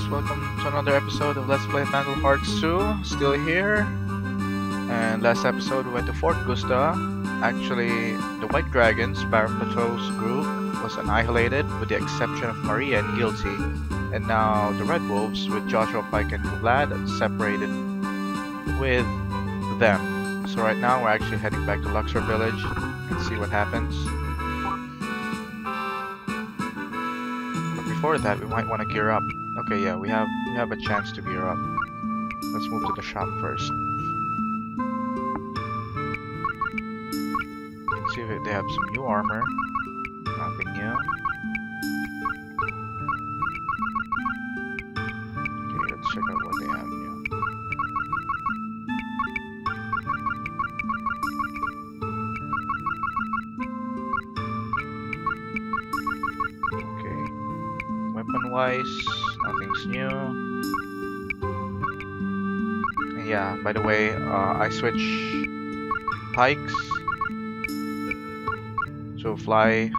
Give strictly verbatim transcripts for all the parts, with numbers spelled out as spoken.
welcome to another episode of Let's Play Mangle Hearts two. Still here. And last episode we went to Fort Gusta. Actually, the White Dragons, Baron Plateau's group, was annihilated with the exception of Maria and Guilty. And now the Red Wolves, with Joshua, Pike, and Vlad, separated with them. So right now we're actually heading back to Luxor Village and see what happens. Before that, we might want to gear up. Okay, yeah, we have we have a chance to gear up. Let's move to the shop first. Let's see if they have some new armor. Nothing new. Okay, let's check out what they have new. Wise, nothing's new. And yeah, by the way, uh, I switch pikes to fly,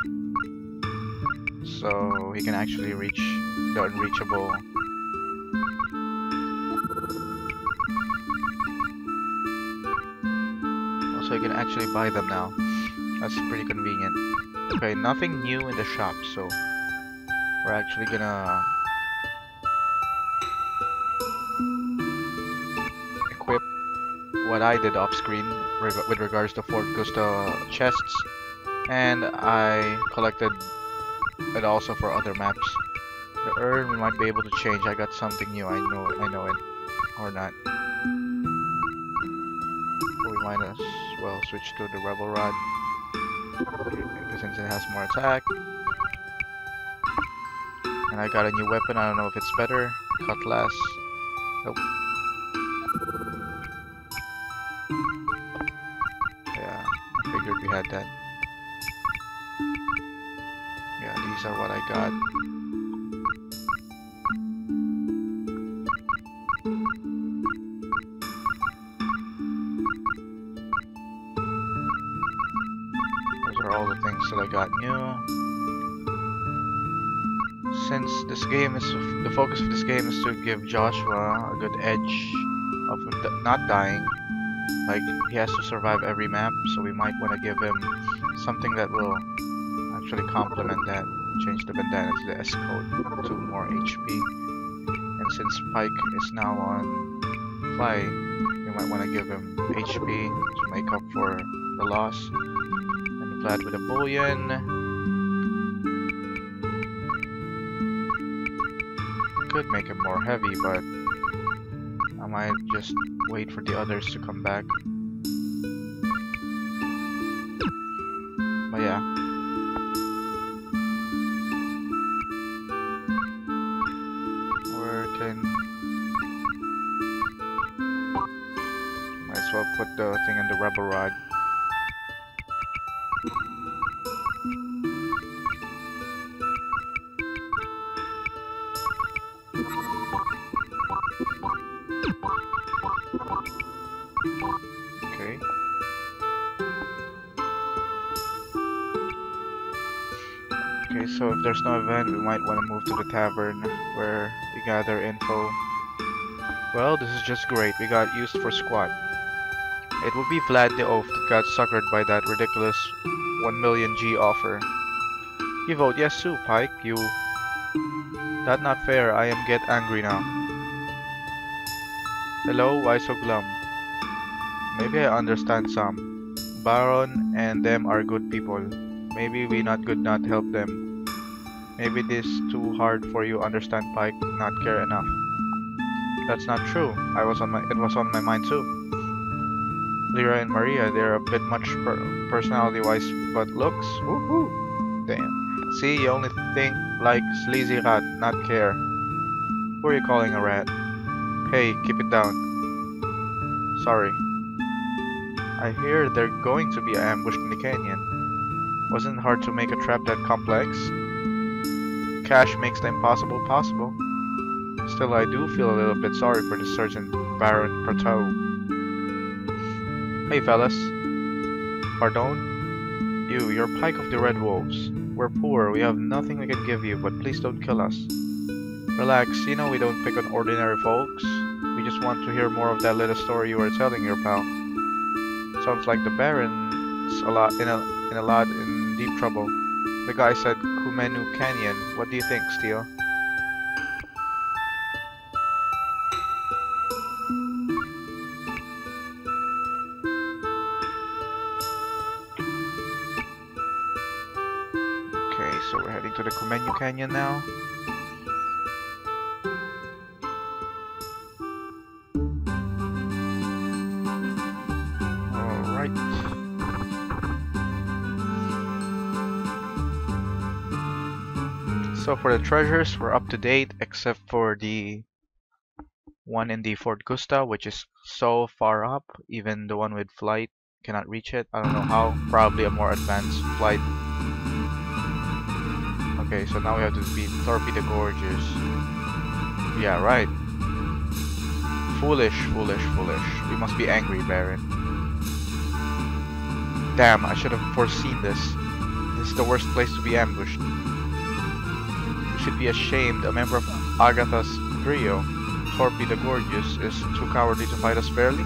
so he can actually reach the unreachable. Also, you can actually buy them now. That's pretty convenient. Okay, nothing new in the shop, so we're actually gonna equip what I did off screen reg with regards to Fort Gusta chests, and I collected it also for other maps. The urn we might be able to change. I got something new. I know I know it or not. But we might as well switch to the Rebel Rod since it has more attack. And I got a new weapon, I don't know if it's better. Cutlass. Nope. Yeah, I figured we had that. Yeah, these are what I got. Those are all the things that I got new. Since this game is, the focus of this game is to give Joshua a good edge of not dying, like he has to survive every map, so we might want to give him something that will actually complement that. Change the bandana to the S code, two more H P. And since Pike is now on fly, we might want to give him H P to make up for the loss. And Vlad with a bullion. Could make him more heavy, but I might just wait for the others to come back. But yeah. Where can... Might as well put the thing in the Rebel Rod. Okay. Okay, so if there's no event, we might want to move to the tavern where we gather info. Well, this is just great. We got used for squat. It would be Vlad the Oath that got suckered by that ridiculous one million G offer. You vote yes too, Pike. You... That not fair. I am get angry now. Hello, why so glum? Maybe I understand some. Baron and them are good people. Maybe we not good not help them. Maybe this too hard for you understand Pike, not care enough. That's not true. I was on my it was on my mind too. Lyra and Maria, they're a bit much per personality wise, but looks, woohoo! Damn. See, you only think like sleazy rat, not care. Who are you calling a rat? Hey, keep it down. Sorry. I hear they're going to be ambushed in the canyon. Wasn't it hard to make a trap that complex? Cash makes the impossible possible. Still, I do feel a little bit sorry for the Sergeant Baron Plateau. Hey fellas. Pardon? You, you're Pike of the Red Wolves. We're poor, we have nothing we can give you, but please don't kill us. Relax, you know we don't pick on ordinary folks. We just want to hear more of that little story you were telling your pal. Sounds like the Baron's a lot in a in a lot in deep trouble. The guy said Kumenu Canyon. What do you think, Steel? Okay, so we're heading to the Kumenu Canyon now. Alright. So for the treasures, we're up to date except for the one in the Fort Gusta, which is so far up, even the one with flight cannot reach it. I don't know how, probably a more advanced flight. Okay, so now we have to beat Torpedo Gorges. Yeah, right. Foolish, foolish, foolish. We must be angry, Baron. Damn, I should have foreseen this. This is the worst place to be ambushed. You should be ashamed. A member of Agatha's trio, Torpedo Gorges, is too cowardly to fight us fairly?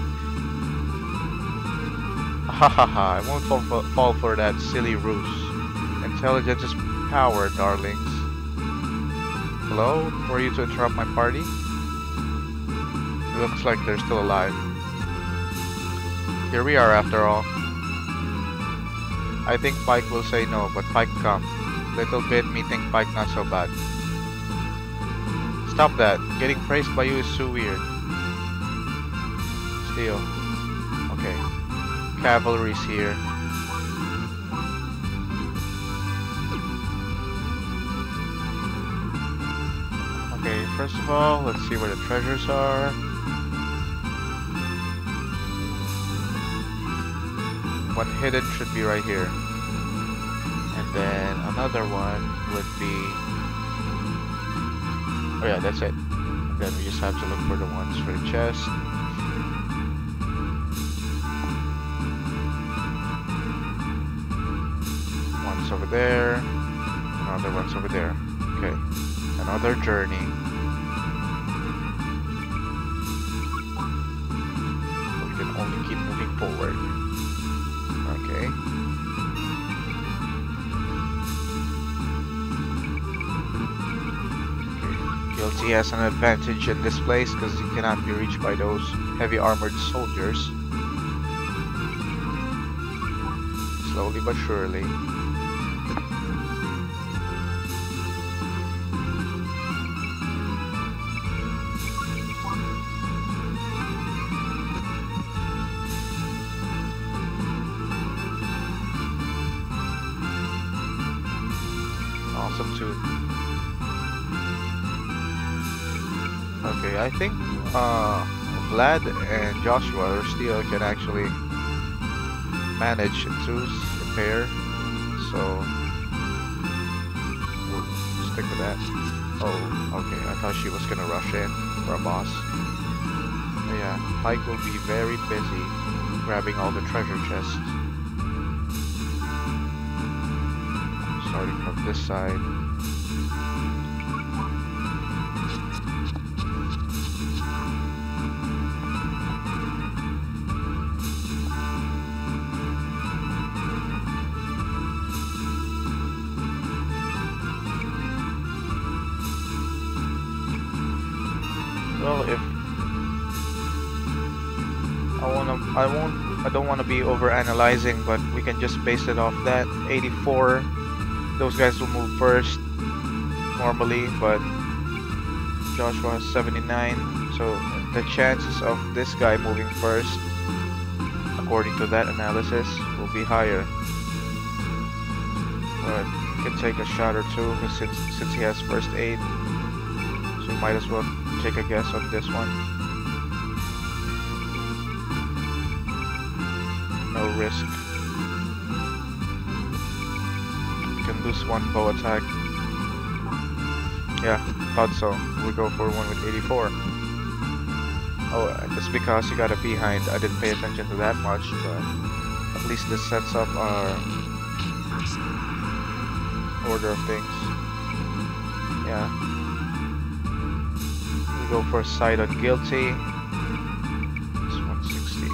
Hahaha, I won't fall for, fall for that silly ruse. Intelligence is power, darlings. Hello? Were you to interrupt my party? It looks like they're still alive. Here we are after all. I think Pike will say no, but Pike come. Little bit me think Pike not so bad. Stop that. Getting praised by you is so weird. Steel. Okay. Cavalry's here. Okay, first of all, let's see where the treasures are. One hidden should be right here. And then another one would be... Oh yeah, that's it. And then we just have to look for the ones for the chest. One's over there. Another one's over there. Okay. Another journey. We can only keep moving forward. Okay. Okay. Guilty has an advantage in this place because he cannot be reached by those heavy armored soldiers. Slowly but surely. Awesome too. Okay, I think uh, Vlad and Joshua or Steel can actually manage in twos, in pair, so we'll stick with that. Oh, okay, I thought she was gonna rush in for a boss. But yeah, Pike will be very busy grabbing all the treasure chests. Starting from this side. Well, if I wanna, I won't, I don't wanna be over analyzing, but we can just base it off that eighty-four. Those guys will move first normally, but Joshua has seventy-nine, so the chances of this guy moving first, according to that analysis, will be higher. But we can take a shot or two, because since, since he has first aid, so we might as well take a guess on this one. No risk. Can lose one bow attack. Yeah, thought so. We'll go for one with eighty-four. Oh, it's because you got a behind. I didn't pay attention to that much, but at least this sets up our order of things. Yeah. We go for a side on guilty. It's one sixty.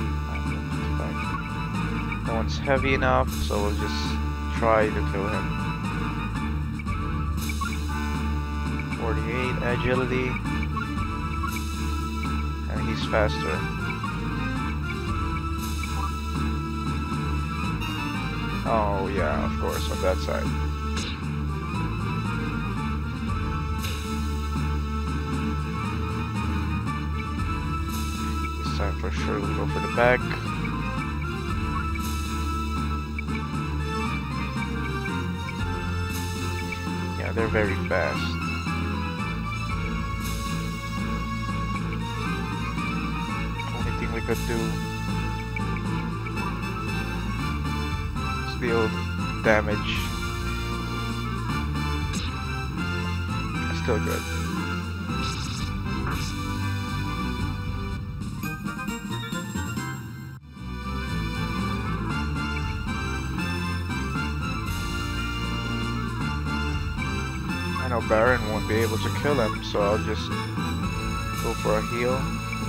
No one's heavy enough, so we'll just try to kill him. forty-eight agility. And he's faster. Oh yeah, of course, on that side. This time for sure we'll go for the back. Yeah, they're very fast. Only thing we could do deal damage. Still good. I know Baron won't be able to kill him, so I'll just go for a heal.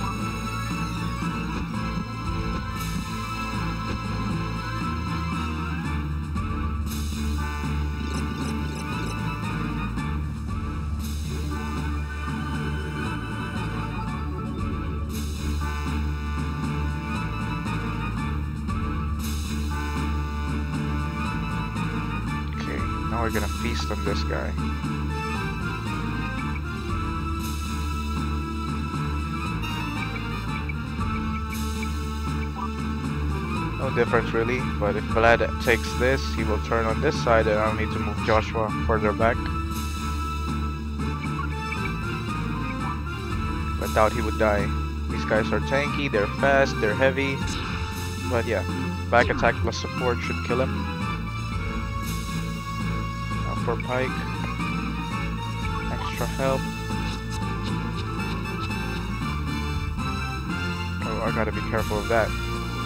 Now we're gonna feast on this guy. No difference really, but if Vlad takes this, he will turn on this side and I'll need to move Joshua further back. I doubt he would die. These guys are tanky, they're fast, they're heavy. But yeah, back attack plus support should kill him. For Pike, extra help. Oh, I gotta be careful of that.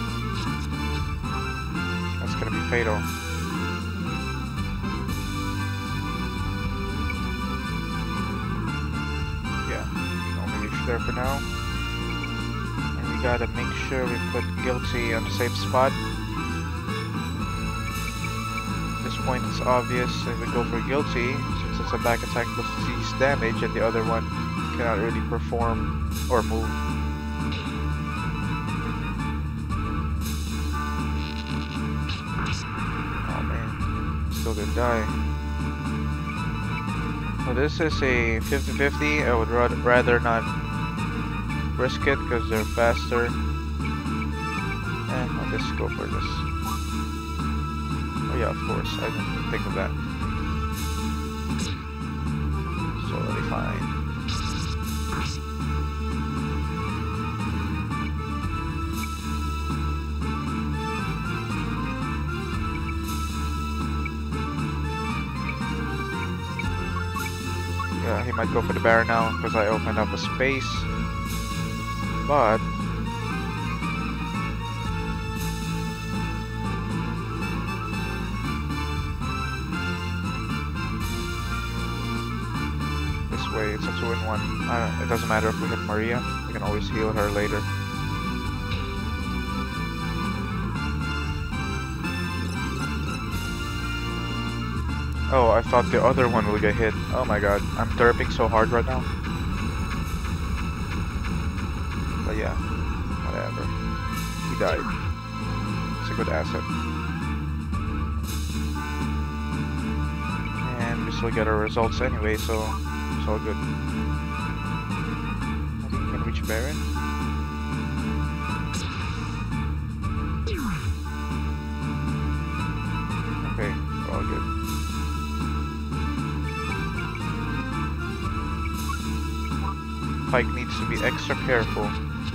That's gonna be fatal. Yeah, only reach there for now. And we gotta make sure we put Guilty on the safe spot. Point is obvious, and we go for Guilty since it's a back attack plus disease damage and the other one cannot really perform or move. Oh man, still didn't die. So this is a fifty fifty. I would rather not risk it because they're faster. And I'll just go for this. Oh yeah, of course, I didn't think of that. It's totally fine. Yeah, he might go for the Baron now because I opened up a space. But way, it's a two in one. Uh, it doesn't matter if we hit Maria, we can always heal her later. Oh, I thought the other one will get hit. Oh my god, I'm derping so hard right now. But yeah, whatever. He died. It's a good asset. And we still get our results anyway, so it's all good. I think we can reach Baron. Okay, we're all good. Pike needs to be extra careful.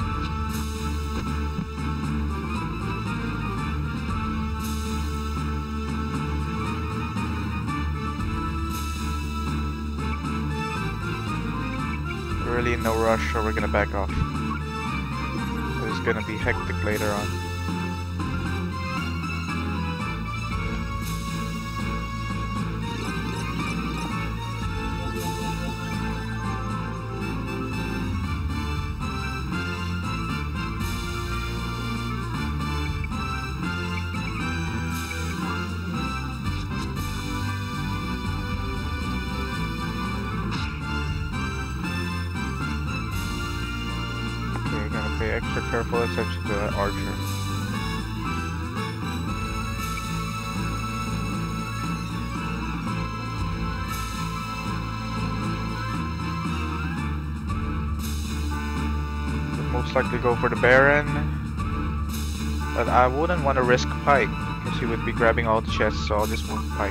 Really no rush, or we're gonna back off. It's gonna be hectic later on. Pay extra careful attention to that archer. Would most likely go for the Baron, but I wouldn't want to risk Pike because he would be grabbing all the chests, so I'll just move Pike.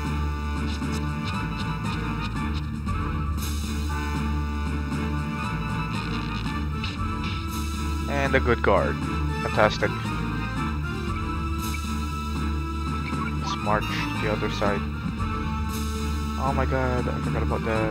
And a good guard. Fantastic. Let's march to the other side. Oh my god, I forgot about that.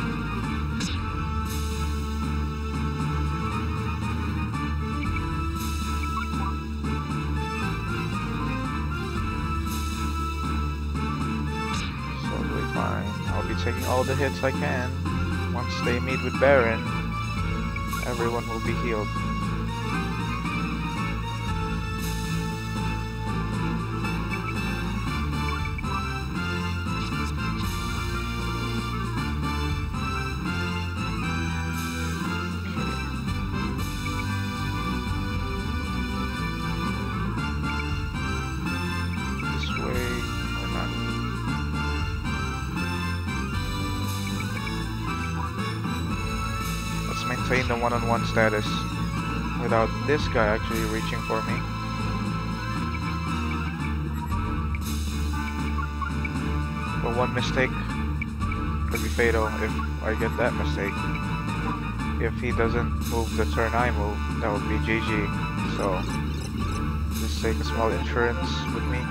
Totally fine. I'll be taking all the hits I can. Once they meet with Baron, everyone will be healed. Maintain the one-on-one status without this guy actually reaching for me. But one mistake could be fatal if I get that mistake. If he doesn't move the turn I move, that would be G G. So just take a small insurance with me,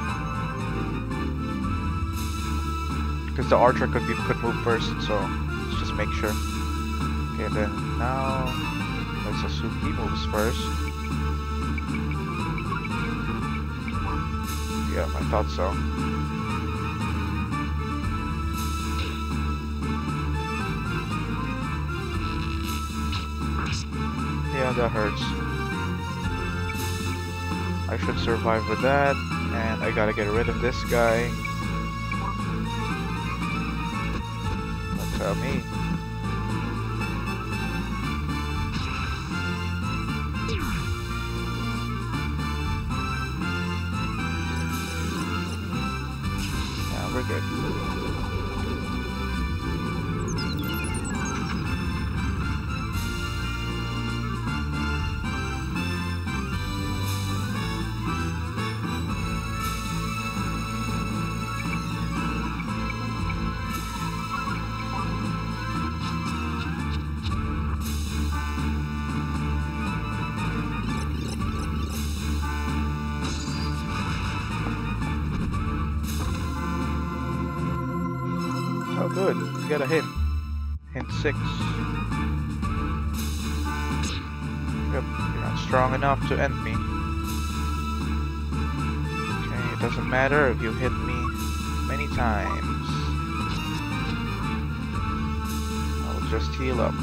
because the archer could be could move first. So let's just make sure. Okay, then now let's assume he moves first. Yeah, I thought so. Yeah, that hurts. I should survive with that, and I gotta get rid of this guy. Don't tell me. We're good. Oh good, we got a hint. Hint six. Yep, you're not strong enough to end me. Okay, it doesn't matter if you hit me many times. I'll just heal up.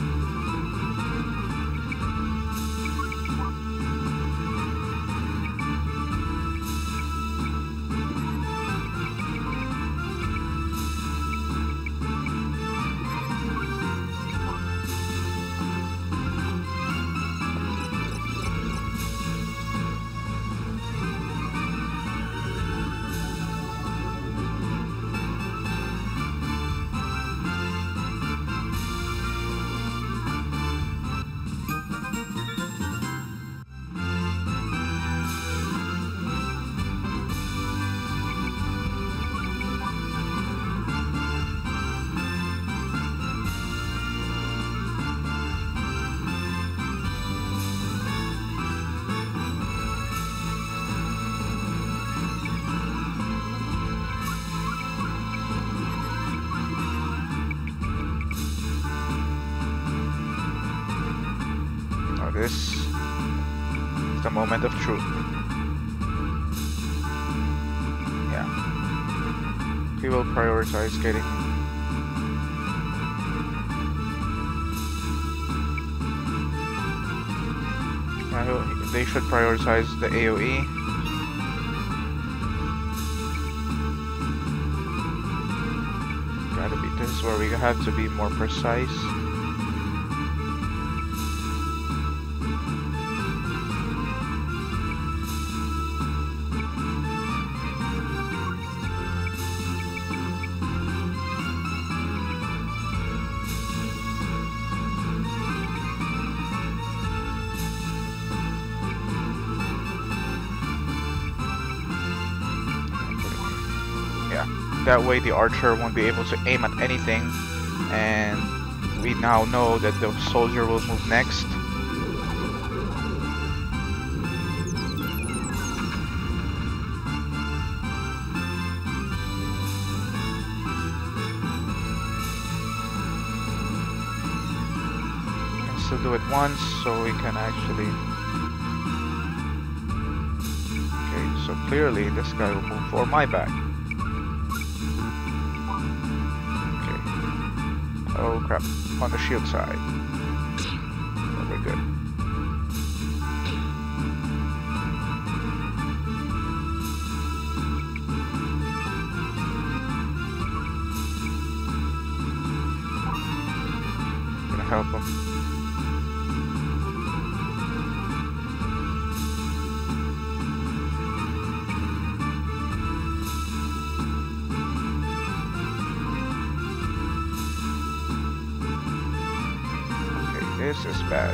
This is the moment of truth. Yeah. He will prioritize getting me. Yeah, he'll- they should prioritize the A O E. Gotta be, this is where we have to be more precise. That way the archer won't be able to aim at anything, and we now know that the soldier will move next. Can still do it once, so we can actually... Okay, so clearly this guy will move for my back. Oh crap, on the shield side. Oh, we're good. Gonna help him. This is bad.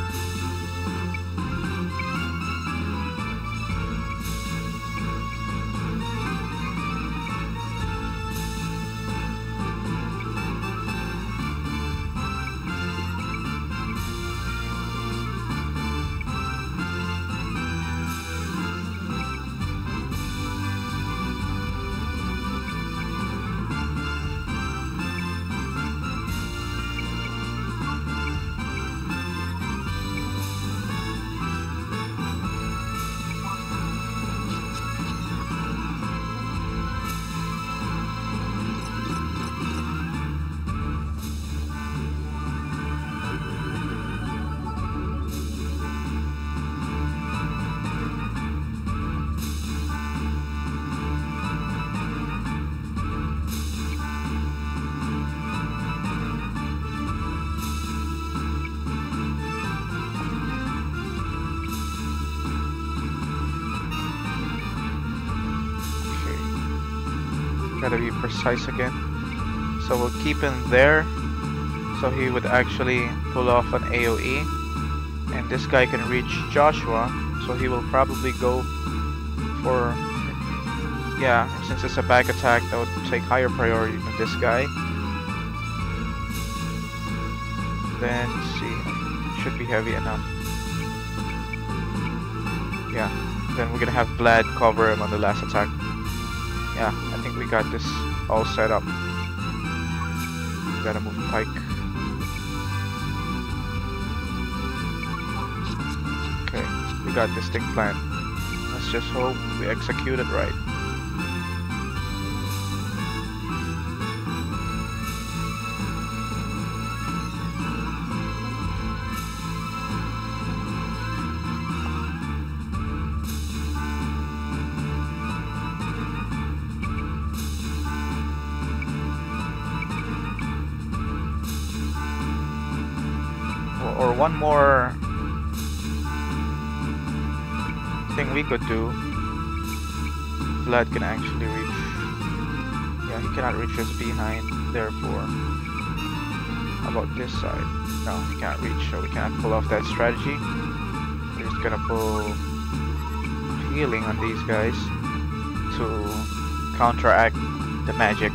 Gotta be precise again. So we'll keep him there, so he would actually pull off an A O E, and this guy can reach Joshua, so he will probably go for, yeah, since it's a back attack, that would take higher priority than this guy. Then, let's see, should be heavy enough. Yeah, then we're gonna have Vlad cover him on the last attack. Yeah, I think we got this all set up. We gotta move Pike. Okay, we got this thing planned. Let's just hope we execute it right. Or one more thing we could do. Vlad can actually reach. Yeah, he cannot reach us behind, therefore. How about this side? No, he can't reach, so we can't pull off that strategy. We're just gonna pull healing on these guys to counteract the magic.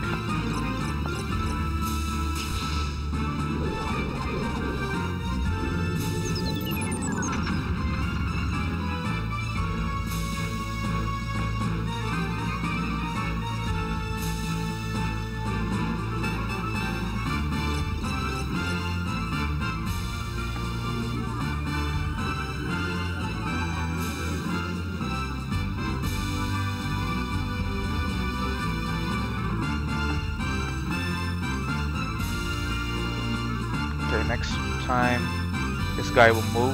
Okay, next time this guy will move.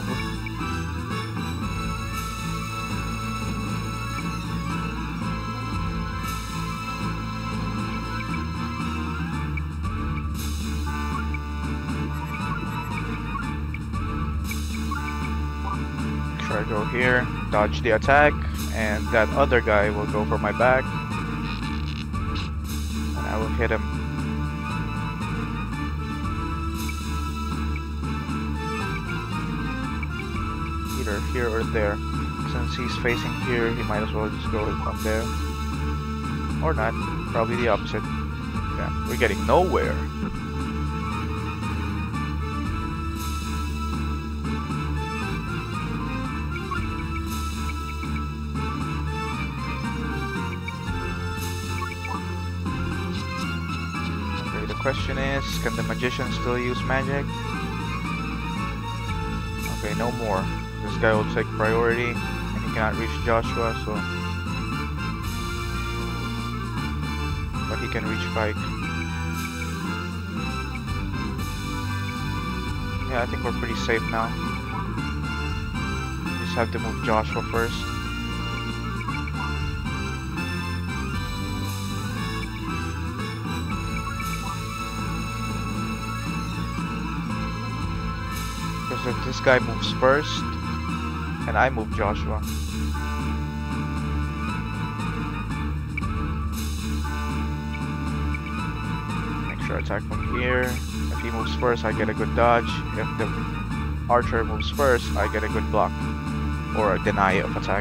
Try to go here, dodge the attack, and that other guy will go for my back, and I will hit him. Either here or there. Since he's facing here, he might as well just go from there. Or not, probably the opposite. Yeah, we're getting nowhere. Okay, the question is, can the magician still use magic? Okay, no more. This guy will take priority, and he cannot reach Joshua, so... But he can reach Pike. Yeah, I think we're pretty safe now. We just have to move Joshua first. Because if this guy moves first, and I move Joshua. Make sure I attack from here. If he moves first, I get a good dodge. If the archer moves first, I get a good block. Or a deny of attack.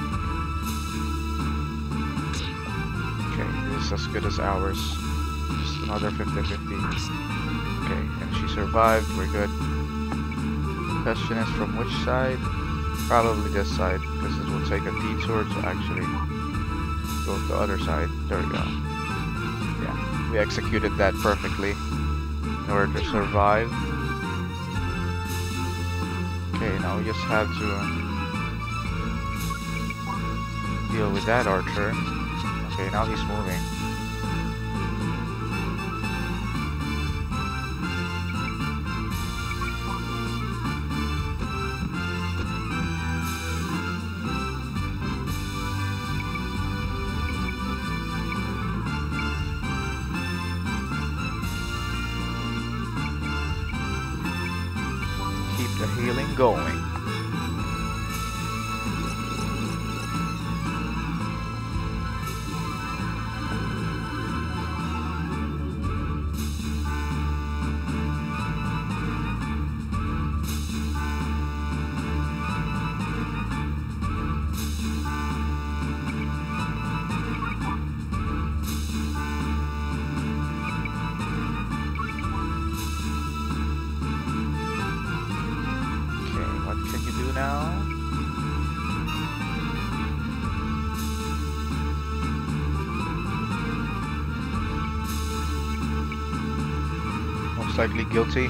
Okay, this is as good as ours. Just another fifty fifty. Okay, and she survived, we're good. Question is from which side? Probably this side, because it will take a detour to actually go to the other side. There we go. Yeah, we executed that perfectly in order to survive. Okay, now we just have to deal with that archer. Okay, now he's moving. Keep the healing going. Now most likely guilty.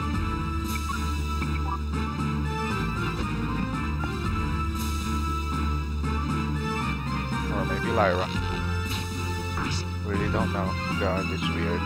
Or maybe Lyra. Really don't know. God, it's weird.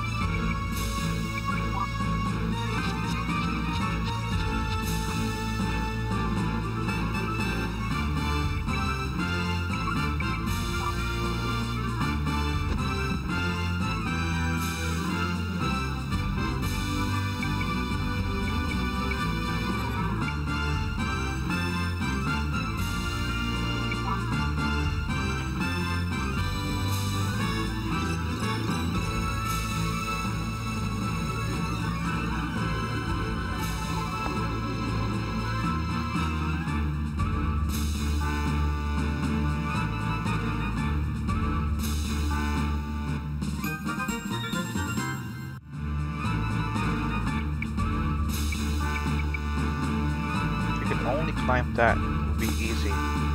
Only climb that would be easy.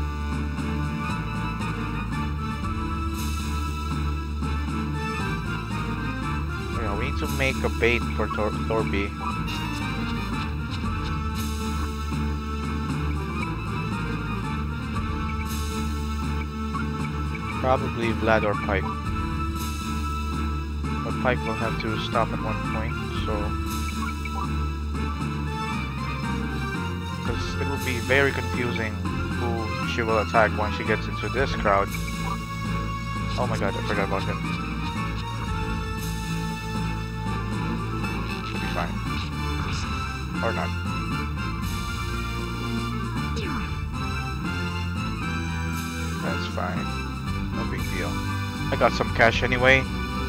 Yeah, we need to make a bait for Tor Thorby. Probably Vlad or Pike. But Pike will have to stop at one point, so it will be very confusing who she will attack once she gets into this crowd. Oh my god, I forgot about him. Should be fine. Or not. That's fine. No big deal. I got some cash anyway.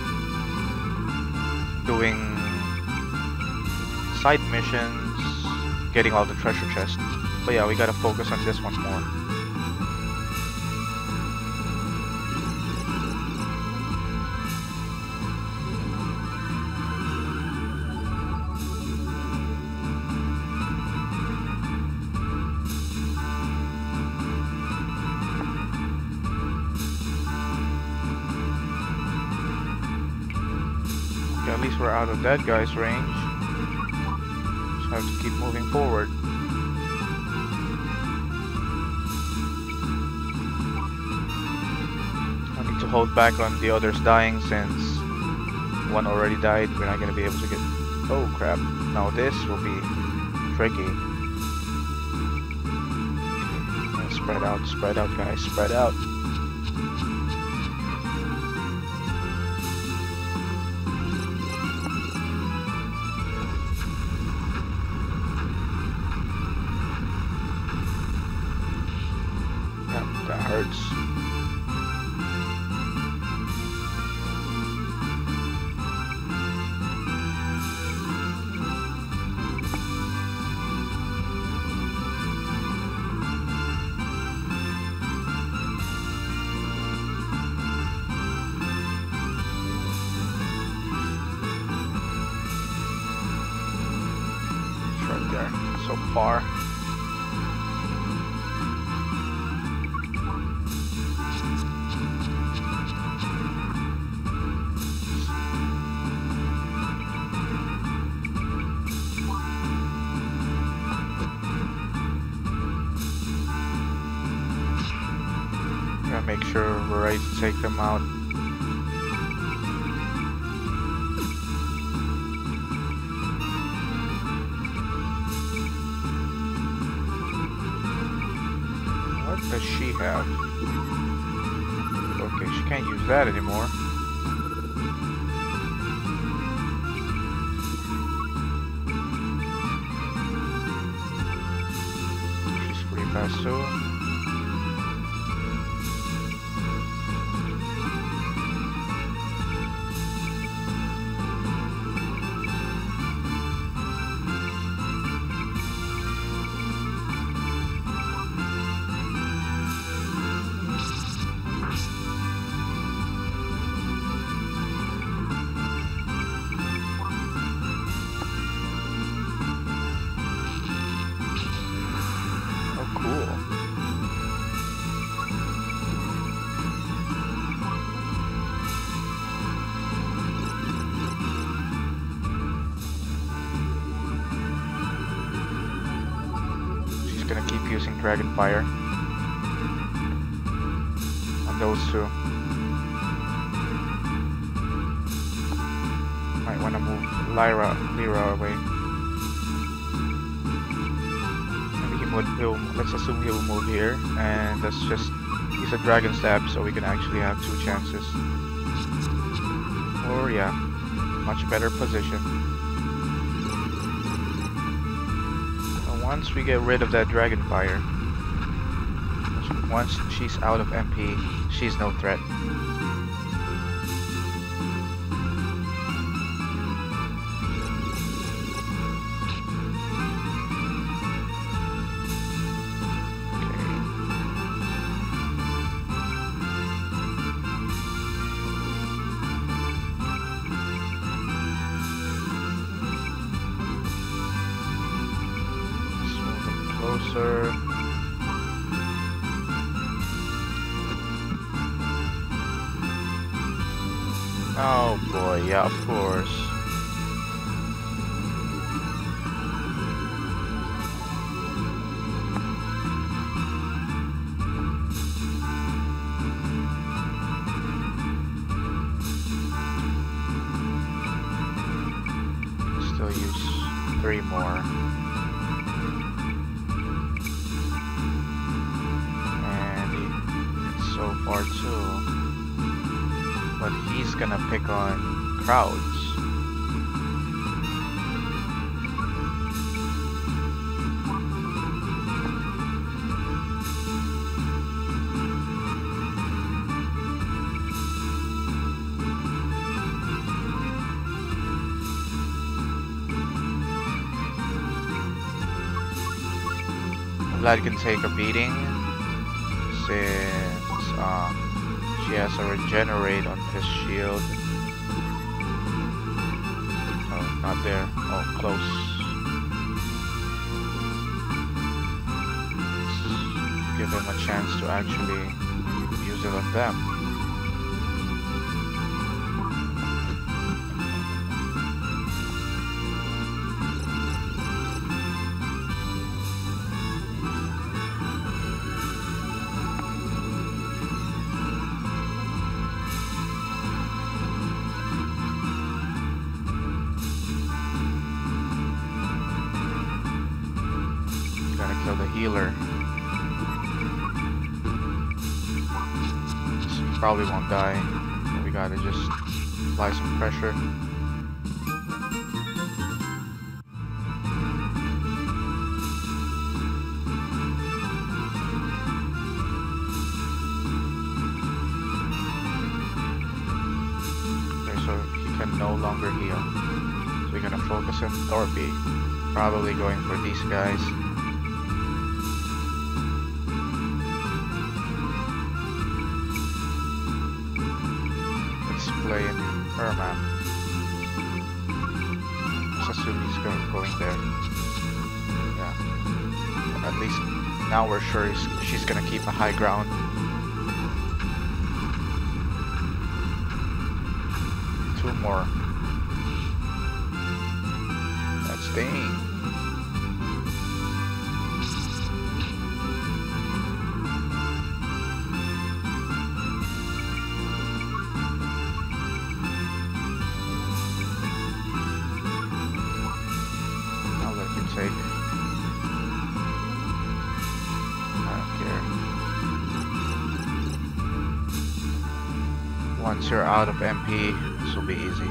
Doing side missions. Getting all the treasure chests. But yeah, we gotta focus on this one more. Okay, at least we're out of that guy's range. Just have to keep moving forward. I need to hold back on the others dying since one already died. We're not gonna be able to get... Oh crap. Now this will be tricky. Okay, spread out, spread out guys, spread out. That hurts. It's right there, so far. Make sure we're ready to take them out. What does she have? Okay, she can't use that anymore. She's pretty fast too. Gonna keep using Dragon Fire on those two. Might want to move Lyra, Lyra away. Maybe he would. He'll, let's assume he'll move here, and let's just use a Dragon Stab so we can actually have two chances. Or yeah, much better position. Once we get rid of that Dragon Fire, once she's out of M P, she's no threat. Closer. Oh boy, yeah, of course. Still use three more. So far too, but he's gonna pick on crowds. Vlad can take a beating since Uh, she has a regenerate on his shield. Oh, not there. Oh, close. Let's give him a chance to actually use it on them. healer. This probably won't die. But we gotta just apply some pressure. Okay, so he can no longer heal. So we're gonna focus on Thorpe. Probably going for these guys. Let's play in Irma. Let's assume he's go going there. Yeah. At least now we're sure he's, she's gonna keep a high ground. Two more. That's dang. I'll let you take. I don't care. Once you're out of M P, this will be easy.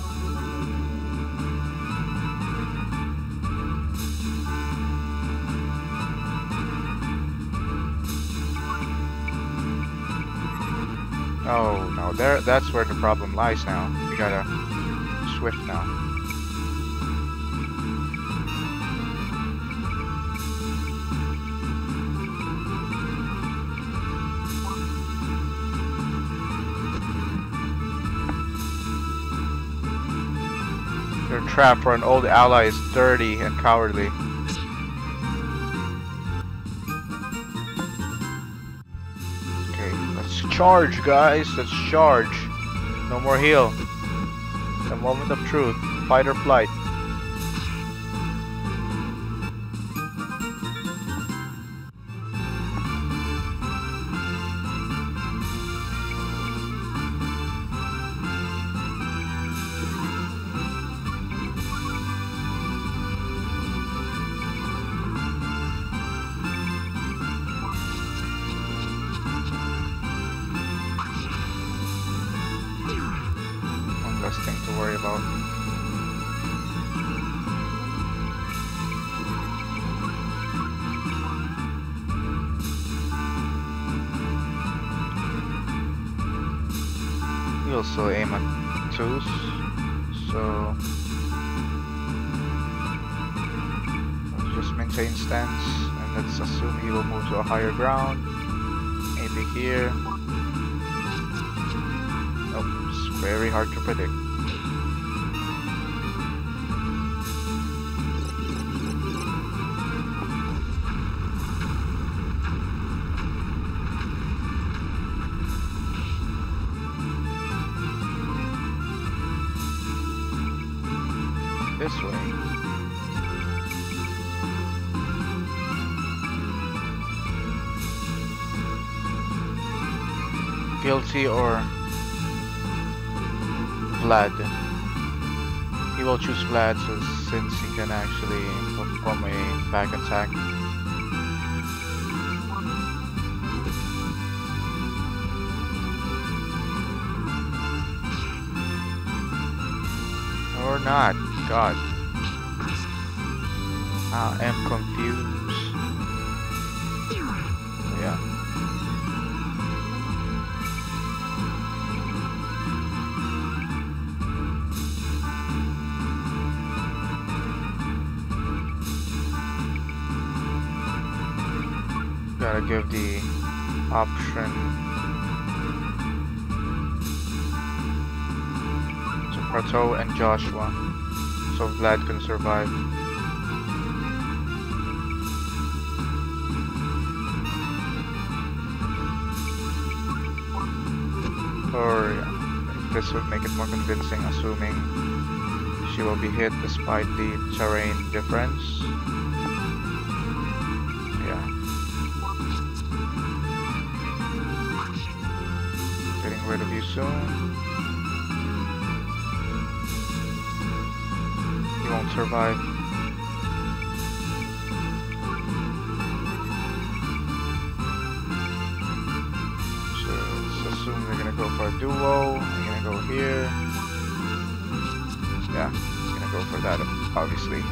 Oh no, there that's where the problem lies now. We gotta swift now. Your trap for an old ally is dirty and cowardly. Okay, let's charge, guys. Let's charge. No more heal. The moment of truth. Fight or flight. Thing to worry about. We also aim at twos, so let's just maintain stance and let's assume he will move to a higher ground. Maybe here. Nope, it's very hard to predict. This way. Guilty or Vlad. He will choose Vlad so since he can actually perform a back attack. Or not. God. I am confused. Yeah. Gotta give the option to Prato and Joshua so Vlad can survive. Or yeah, if this would make it more convincing, assuming she will be hit despite the terrain difference. Yeah. Getting rid of you soon. You won't survive. gonna go for a duo. I'm gonna go here. Yeah, I'm gonna go for that, obviously.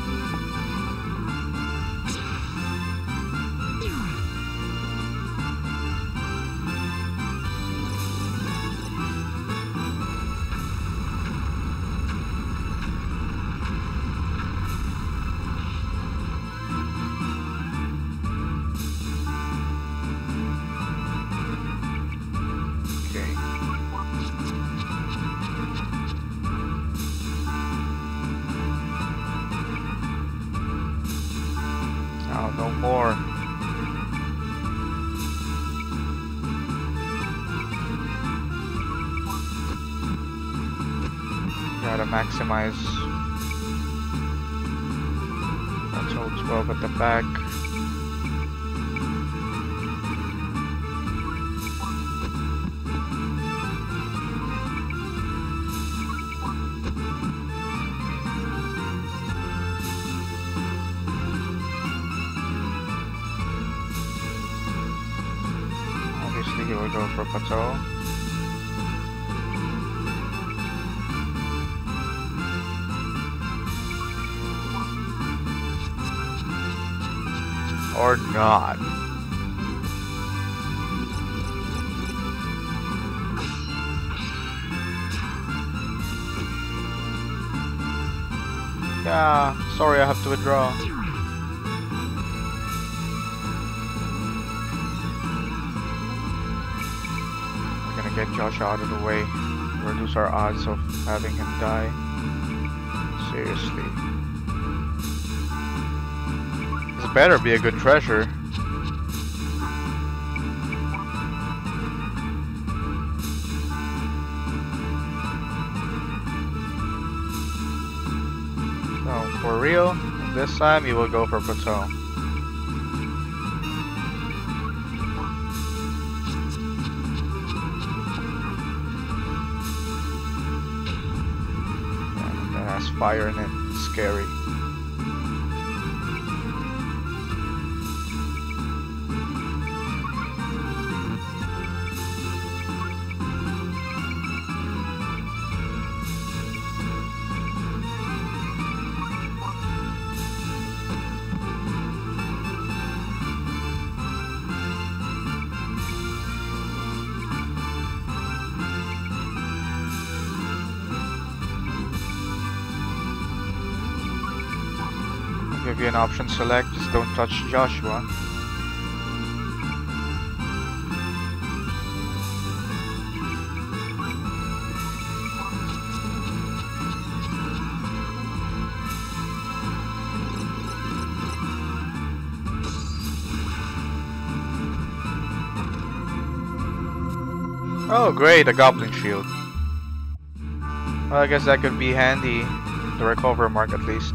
Oh, no more. Gotta maximize. That's all twelve at the back. He will go for Pato. Or not. Yeah, sorry, I have to withdraw. Get Josh out of the way, reduce our odds of having him die. Seriously. This better be a good treasure. So, for real, this time you will go for Pato. Fire in it. Scary. Give you an option select, just don't touch Joshua. Oh great, a Goblin Shield. Well, I guess that could be handy to recover mark at least.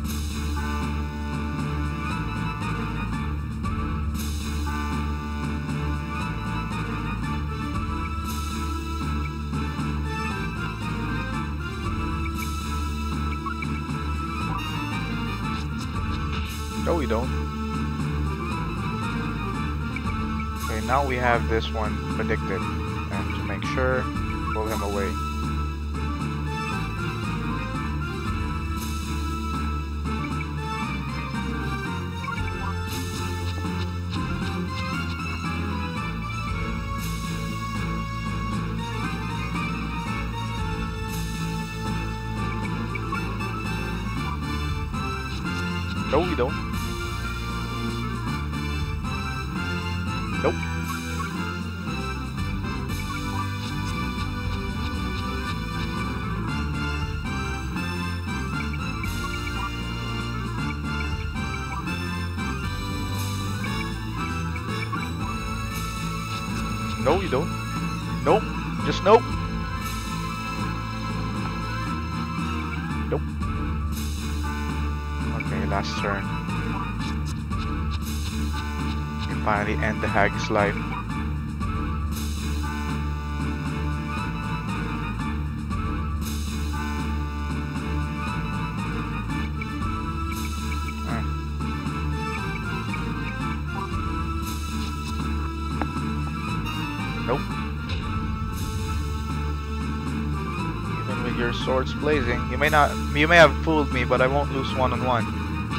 No, we don't. Okay, now we have this one predicted. And to make sure, pull him away. No, we don't. Nope. No, you don't. Nope. Just nope. Nope. Okay, last turn. You can finally end the hag's life. Nope. your swords blazing. You may not, you may have fooled me, but I won't lose one on one.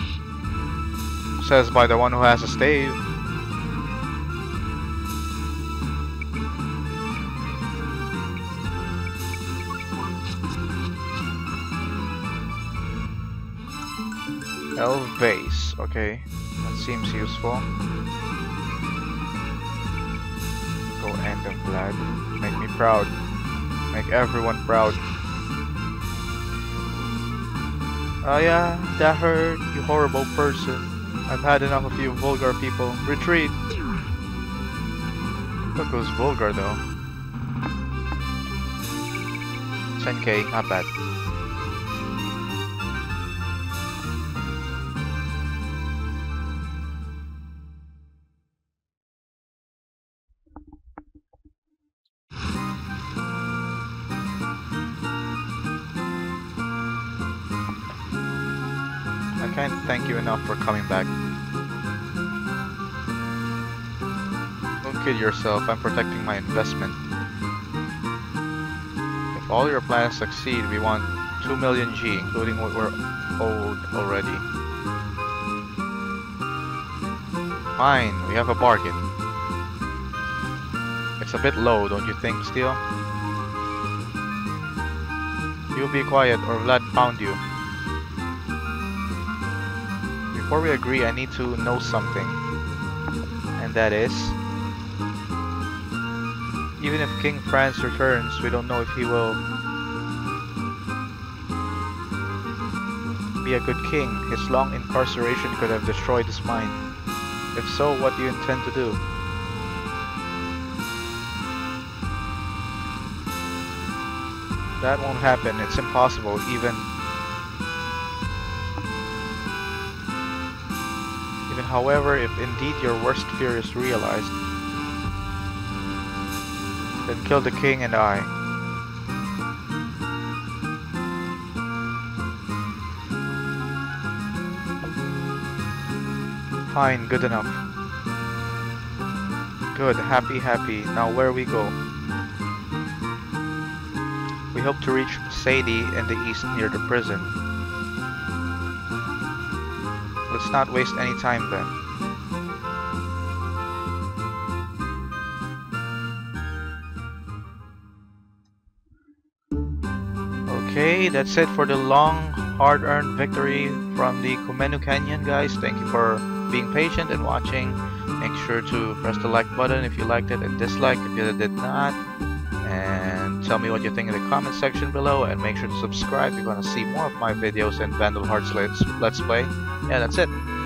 Says by the one who has a stave. Elf vase, okay, that seems useful. Go End of Blood. Make me proud. Make everyone proud. Oh yeah, that hurt, you horrible person. I've had enough of you vulgar people. Retreat! Look who's vulgar though. ten K, not bad. I can't thank you enough for coming back. Don't kid yourself, I'm protecting my investment. If all your plans succeed, we want two million G, including what we're owed already. Fine, we have a bargain. It's a bit low, don't you think, Steel? You be quiet or Vlad found you. Before we agree, I need to know something. And that is... even if King Franz returns, we don't know if he will be a good king. His long incarceration could have destroyed his mind. If so, what do you intend to do? That won't happen. It's impossible, even... Even however, if indeed your worst fear is realized, then kill the king and I. Fine, good enough. Good, happy, happy. Now where we go? We hope to reach Sadie in the east near the prison. Let's not waste any time then. Okay, that's it for the long, hard-earned victory from the Kumenu Canyon, guys. Thank you for being patient and watching. Make sure to press the like button if you liked it and dislike if you did not. And tell me what you think in the comment section below, and make sure to subscribe if you want to see more of my videos and Vandal Hearts Let's, Let's Play. Yeah, that's it.